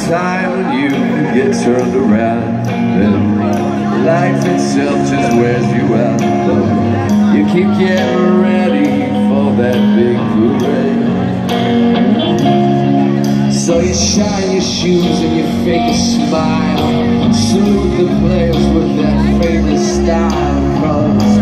time when you get turned around and life itself just wears you out. But you keep getting ready for that big parade. So you shine your shoes and you fake a smile, salute the players with that famous style, 'cause